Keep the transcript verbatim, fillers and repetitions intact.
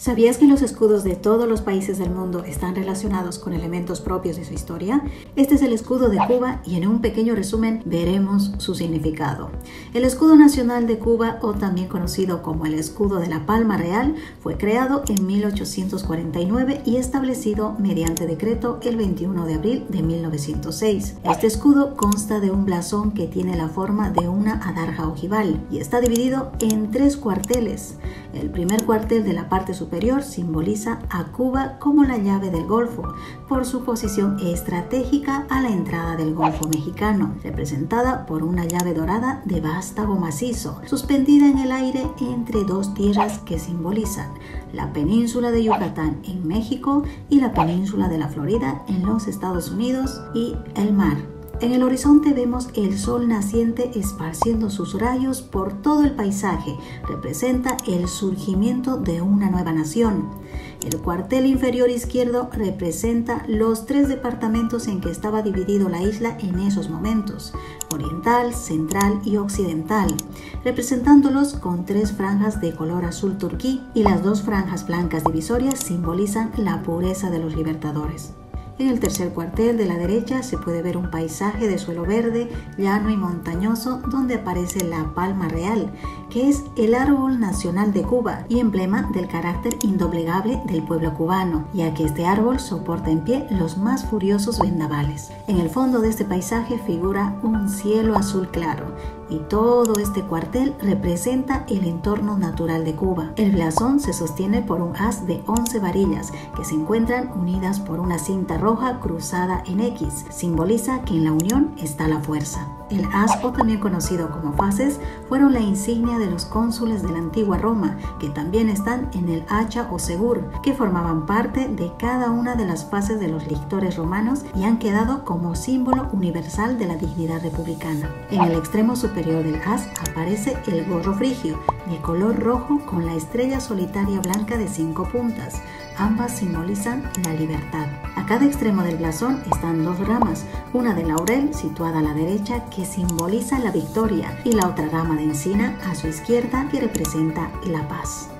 ¿Sabías que los escudos de todos los países del mundo están relacionados con elementos propios de su historia? Este es el escudo de Cuba y en un pequeño resumen veremos su significado. El escudo nacional de Cuba, o también conocido como el escudo de la Palma Real, fue creado en mil ochocientos cuarenta y nueve y establecido mediante decreto el veintiuno de abril de mil novecientos seis. Este escudo consta de un blasón que tiene la forma de una adarga ojival y está dividido en tres cuarteles. El primer cuartel de la parte superior simboliza a Cuba como la llave del Golfo, por su posición estratégica a la entrada del Golfo Mexicano, representada por una llave dorada de vástago macizo, suspendida en el aire entre dos tierras que simbolizan la península de Yucatán en México y la península de la Florida en los Estados Unidos y el mar. En el horizonte vemos el sol naciente esparciendo sus rayos por todo el paisaje. Representa el surgimiento de una nueva nación. El cuartel inferior izquierdo representa los tres departamentos en que estaba dividido la isla en esos momentos: oriental, central y occidental, representándolos con tres franjas de color azul turquí, y las dos franjas blancas divisorias simbolizan la pureza de los libertadores. En el tercer cuartel de la derecha se puede ver un paisaje de suelo verde, llano y montañoso donde aparece la palma real, que es el árbol nacional de Cuba y emblema del carácter indoblegable del pueblo cubano, ya que este árbol soporta en pie los más furiosos vendavales. En el fondo de este paisaje figura un cielo azul claro, y todo este cuartel representa el entorno natural de Cuba. El blasón se sostiene por un haz de once varillas que se encuentran unidas por una cinta roja cruzada en X. Simboliza que en la unión está la fuerza. El haz, o también conocido como faces, fueron la insignia de los cónsules de la antigua Roma, que también están en el hacha o segur, que formaban parte de cada una de las fases de los lictores romanos y han quedado como símbolo universal de la dignidad republicana. En el extremo superior del haz aparece el gorro frigio, de color rojo con la estrella solitaria blanca de cinco puntas. Ambas simbolizan la libertad. A cada extremo del blasón están dos ramas, una de laurel situada a la derecha que simboliza la victoria y la otra rama de encina a su izquierda que representa la paz.